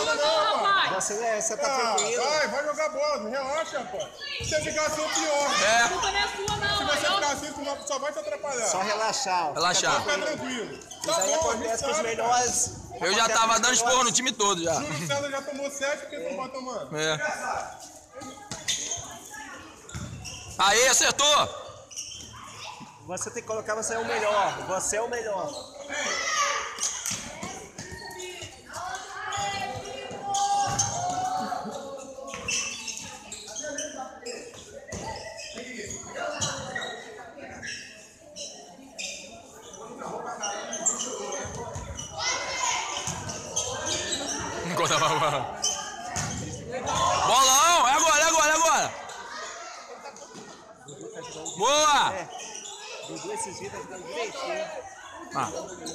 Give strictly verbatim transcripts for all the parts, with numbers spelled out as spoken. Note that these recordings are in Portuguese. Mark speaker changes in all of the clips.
Speaker 1: nada não, rapaz.
Speaker 2: Você, é, você tá
Speaker 1: Ah,
Speaker 2: tranquilo.
Speaker 1: vai, vai jogar bola, relaxa, rapaz. Se você ficar assim, é pior.
Speaker 3: É.
Speaker 4: A culpa não é sua, não.
Speaker 1: Se você ficar assim, tu só vai te atrapalhar.
Speaker 2: Só relaxar.
Speaker 3: Relaxar.
Speaker 1: Fica tranquilo. Tá
Speaker 2: Isso aí
Speaker 1: bom,
Speaker 2: acontece com os
Speaker 1: sabe,
Speaker 2: melhores.
Speaker 3: Eu já tava dando esporro no time todo já.
Speaker 1: cara. Júlio César já tomou sete, por que tu não vai tomando?
Speaker 3: É. Aí, acertou!
Speaker 2: Você tem que colocar, você é o melhor. Você é o melhor.
Speaker 3: Bolão! É agora, é agora, é agora! Boa!
Speaker 2: É. Dudu, esses dias tá jogando direitinho.
Speaker 3: Ah.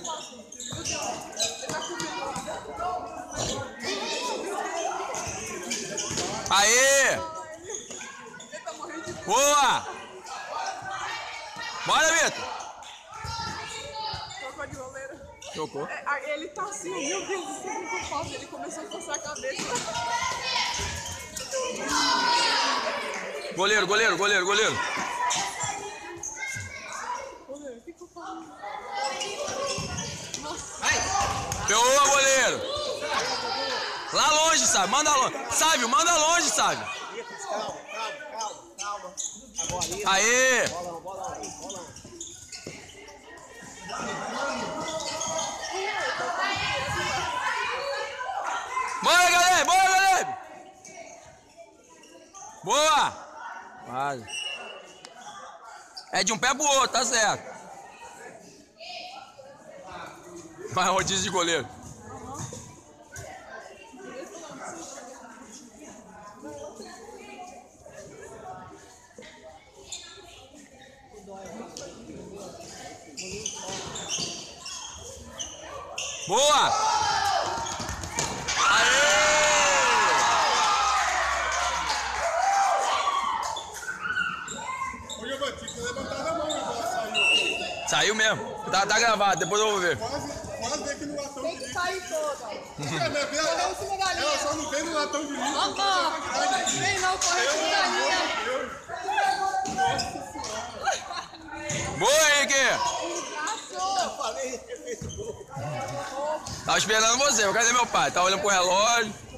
Speaker 3: Aê! Boa! Bora, Vitor!
Speaker 4: Trocou de goleiro.
Speaker 3: Trocou.
Speaker 4: É, ele tá assim, meu Deus do céu, que eu faço? Ele começou a coçar a cabeça.
Speaker 3: Goleiro, goleiro, goleiro, goleiro.
Speaker 4: Goleiro, o que que eu faço?
Speaker 3: Boa, goleiro! Lá longe, sabe? Manda longe. Sábio, manda longe, Sábio.
Speaker 2: Calma, calma, calma, calma. Agora isso.
Speaker 3: Aê!
Speaker 2: Bolão, bolão, bolão.
Speaker 3: Bora, galera! Bora, galera! Boa! Quase. É de um pé pro outro, tá certo. Vai, rodízio de goleiro. Boa! Aê!
Speaker 1: Ô, Giovanni, tinha que levantar a mão, agora saiu.
Speaker 3: Saiu mesmo. Tá, tá gravado, depois eu vou ver.
Speaker 1: Quase, quase veio aqui no latão de
Speaker 4: Tem que
Speaker 1: lixo.
Speaker 4: sair toda.
Speaker 1: É, minha filha,
Speaker 4: Correu
Speaker 1: ela,
Speaker 4: em cima da linha.
Speaker 1: ela só não vem no latão de lixo.
Speaker 4: Ó, ó, vem não, correu em cima da linha.
Speaker 3: Boa, Henrique!
Speaker 4: Passou.
Speaker 2: Falei, ele fez o gol.
Speaker 3: Tava esperando você, eu cadê meu pai? Tava olhando pro relógio.